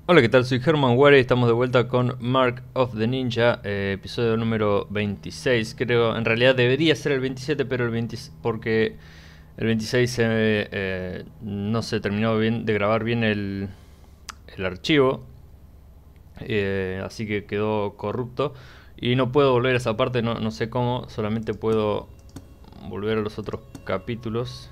Hola, ¿qué tal? Soy Herman Ware y estamos de vuelta con Mark of the Ninja, episodio número 26. Creo, en realidad debería ser el 27, pero el 20, porque el 26 no se terminó bien de grabar bien el archivo, así que quedó corrupto y no puedo volver a esa parte, no sé cómo, solamente puedo volver a los otros capítulos.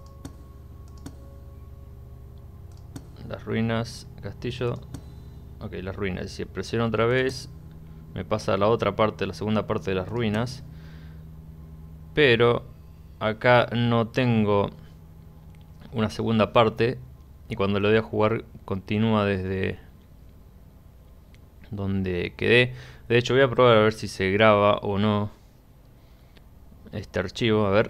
Las ruinas, castillo. Ok, las ruinas. Si presiono otra vez, me pasa a la otra parte, la segunda parte de las ruinas. Pero acá no tengo una segunda parte. Y cuando lo voy a jugar, continúa desde donde quedé. De hecho, voy a probar a ver si se graba o no este archivo. A ver.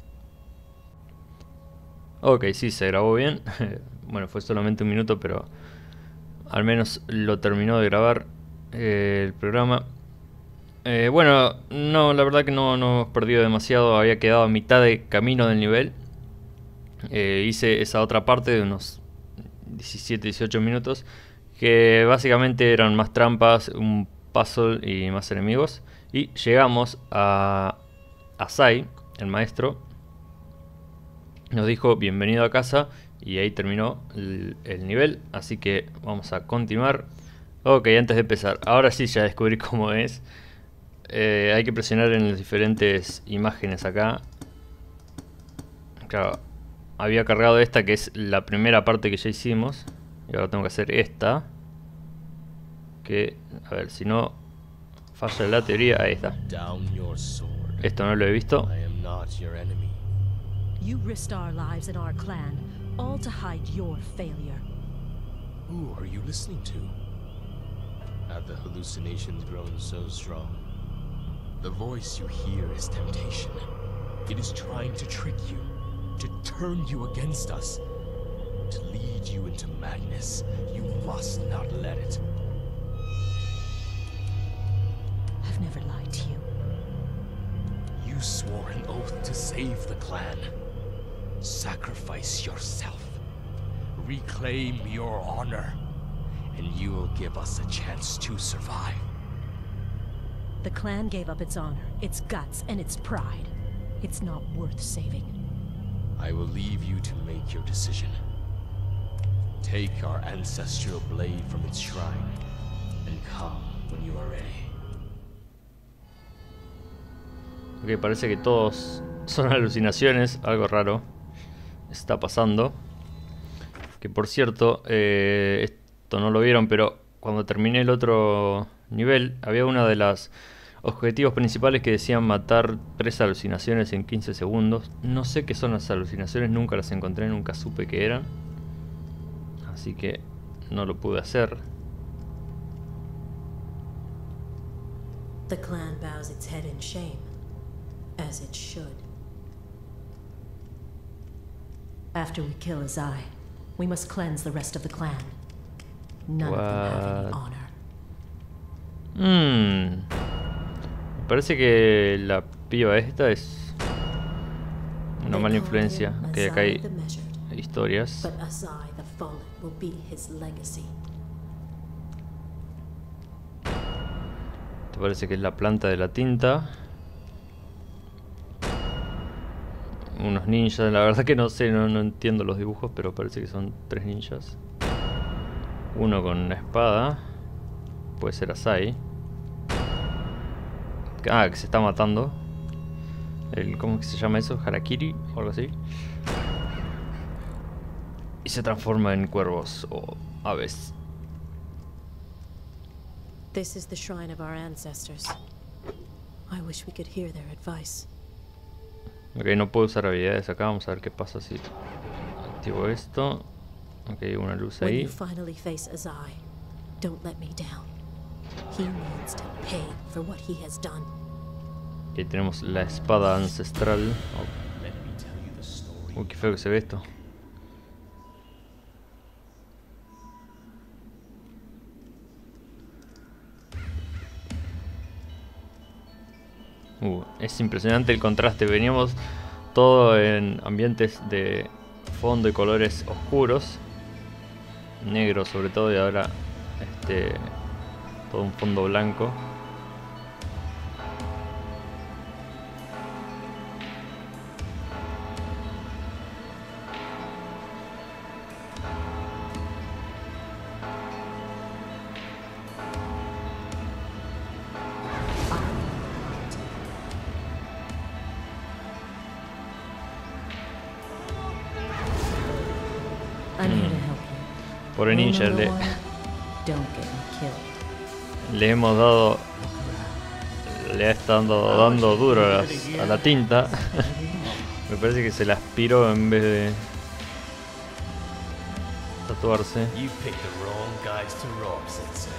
Ok, sí, se grabó bien. Bueno, fue solamente un minuto, pero al menos lo terminó de grabar el programa. Bueno, no, la verdad que no hemos perdido demasiado. Había quedado a mitad de camino del nivel. Hice esa otra parte de unos 17-18 minutos, que básicamente eran más trampas, un puzzle y más enemigos. Y llegamos a Sai, el maestro. Nos dijo bienvenido a casa y ahí terminó el nivel. Así que vamos a continuar. Ok, antes de empezar, ahora sí ya descubrí cómo es. Hay que presionar en las diferentes imágenes acá. Claro, había cargado esta que es la primera parte que ya hicimos. Y ahora tengo que hacer esta. Que, a ver, si no falla la teoría, ahí está. Esto no lo he visto. You risked our lives and our clan, all to hide your failure. Who are you listening to? Have the hallucinations grown so strong? The voice you hear is temptation. It is trying to trick you, to turn you against us, to lead you into madness. You must not let it. I've never lied to you. You swore an oath to save the clan. Sacrifice yourself. Reclaim your honor, and you will give us a chance to survive. The clan gave up its honor, its guts, and its pride. It's not worth saving. I will leave you to make your decision. Take our ancestral blade from its shrine, and come when you are ready. Ok, parece que todos son alucinaciones, algo raro está pasando. Que por cierto, esto no lo vieron, pero cuando terminé el otro nivel, había una de las objetivos principales que decían matar 3 alucinaciones en 15 segundos. No sé qué son las alucinaciones, nunca las encontré, nunca supe qué eran. Así que no lo pude hacer. The clan bows its head in shame, as it should. After we kill Azai, we must cleanse the rest of the clan. None of them have any honor. Me parece que la piba esta es una mala influencia. Que acá hay historias. But Azai the Fallen will be his legacy. Te parece que es la planta de la tinta. Unos ninjas, la verdad que no sé, no entiendo los dibujos, pero parece que son 3 ninjas. Uno con una espada. Puede ser Azai. Ah, que se está matando. ¿Cómo es que se llama eso? Harakiri o algo así. Y se transforma en cuervos o aves. This is the shrine of our ancestors. I wish we could hear their advice. Ok, no puedo usar habilidades acá. Vamos a ver qué pasa si activo esto. Ok, una luz When ahí. you finally face Azai, don't let me down. He needs to pay for what he has done. Aquí tenemos la espada ancestral. Let me tell you the story. Uy, qué feo que se ve esto. Es impresionante el contraste. Veníamos todo en ambientes de fondo y colores oscuros. negro sobre todo, y ahora todo un fondo blanco. I'm here to help you. Pobre ninja, Rule number one, don't get me killed. le hemos dado, le ha estado dando duro a la tinta. Me parece que se la aspiró en vez de tatuarse. You picked the wrong guys to rob, Sensei.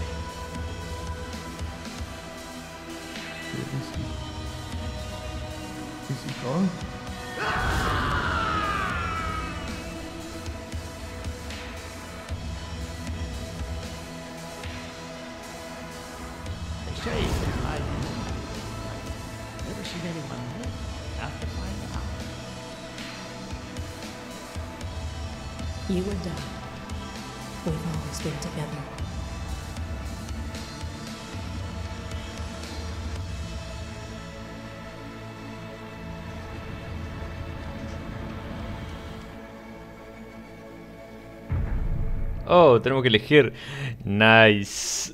Is he gone? They say he's been hiding. Never seen anyone live. Have to find out. You and I, we've always been together. Oh, tenemos que elegir. Nice.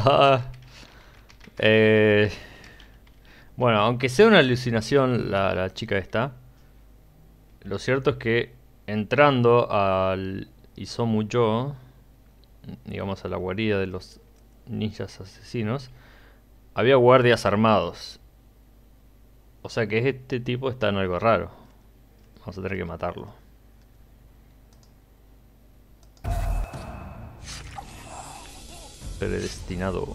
Bueno, aunque sea una alucinación la chica esta, lo cierto es que entrando al Izumo-yo, digamos a la guarida de los ninjas asesinos, había guardias armados. O sea que este tipo está en algo raro. Vamos a tener que matarlo. Predestinado.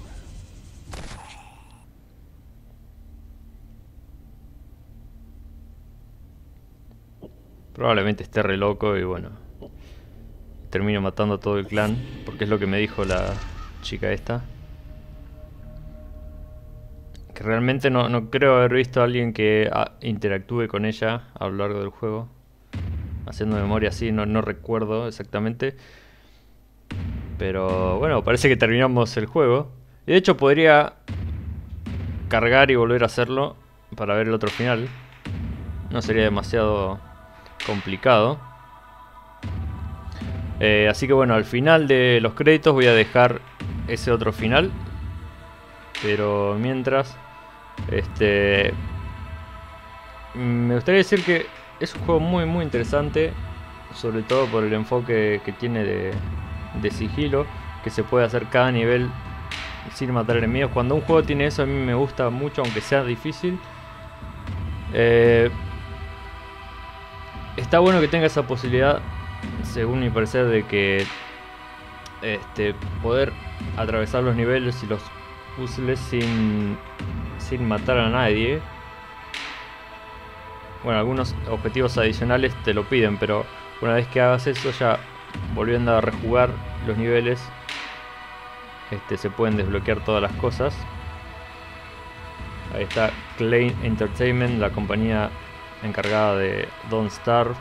Probablemente esté re loco y bueno, termino matando a todo el clan, porque es lo que me dijo la chica esta. Que realmente no creo haber visto a alguien que interactúe con ella a lo largo del juego. Haciendo memoria así, no recuerdo exactamente. Pero bueno, parece que terminamos el juego. Y de hecho podría cargar y volver a hacerlo para ver el otro final. No sería demasiado complicado. Así que bueno, al final de los créditos voy a dejar ese otro final. Pero mientras, me gustaría decir que es un juego muy interesante. Sobre todo por el enfoque que tiene de sigilo, que se puede hacer cada nivel sin matar enemigos. Cuando un juego tiene eso a mí me gusta mucho, aunque sea difícil. Está bueno que tenga esa posibilidad, según mi parecer, de que poder atravesar los niveles y los puzzles sin matar a nadie. Bueno, algunos objetivos adicionales te lo piden, pero una vez que hagas eso, ya volviendo a rejugar los niveles, se pueden desbloquear todas las cosas. Ahí está Klein Entertainment, la compañía encargada de Don't Starve.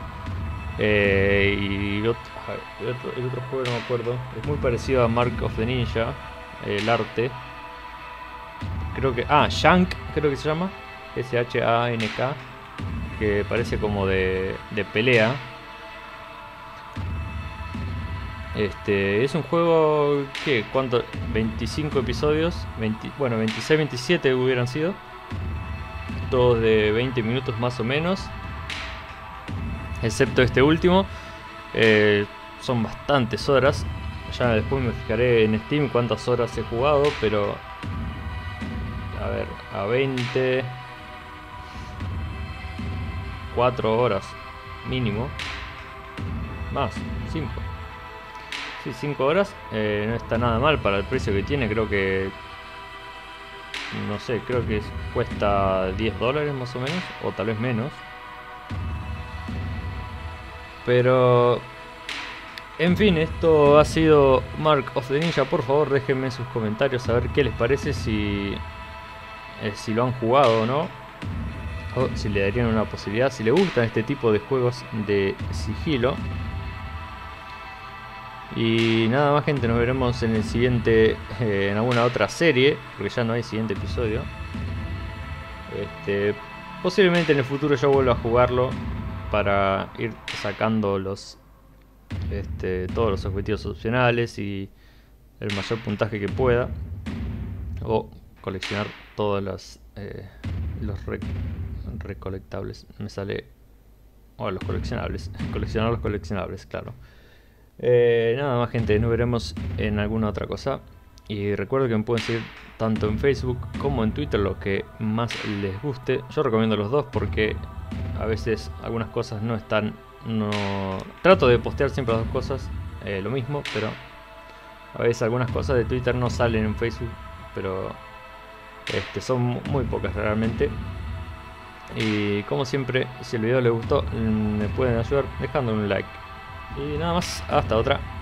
Y el otro juego no me acuerdo. Es muy parecido a Mark of the Ninja, el arte. Creo que... Shank, creo que se llama. S-H-A-N-K. Que parece como de pelea. Es un juego que, ¿cuánto? 25 episodios, bueno, 26, 27 hubieran sido. Todos de 20 minutos más o menos. Excepto este último. Son bastantes horas. Ya después me fijaré en Steam cuántas horas he jugado, pero... A ver, a 20... 4 horas mínimo. Más, 5. Sí, 5 horas. No está nada mal para el precio que tiene. Creo que... No sé, creo que cuesta $10 más o menos. O tal vez menos. Pero... En fin, esto ha sido Mark of the Ninja. Por favor, déjenme en sus comentarios a ver qué les parece, si lo han jugado o no. O si le darían una posibilidad, si le gustan este tipo de juegos de sigilo. Y nada más, gente, nos veremos en el siguiente, en alguna otra serie, porque ya no hay siguiente episodio. Posiblemente en el futuro yo vuelva a jugarlo para ir sacando los todos los objetivos opcionales y el mayor puntaje que pueda, o coleccionar todos los recolectables, me sale, o los coleccionables, coleccionar los coleccionables, claro. Nada más, gente, nos veremos en alguna otra cosa. Y recuerden que me pueden seguir tanto en Facebook como en Twitter, lo que más les guste. Yo recomiendo los dos porque a veces algunas cosas no están... Trato de postear siempre las dos cosas, lo mismo, pero a veces algunas cosas de Twitter no salen en Facebook, pero son muy pocas realmente. Y como siempre, si el video les gustó, me pueden ayudar dejando un like. Y nada más, hasta otra.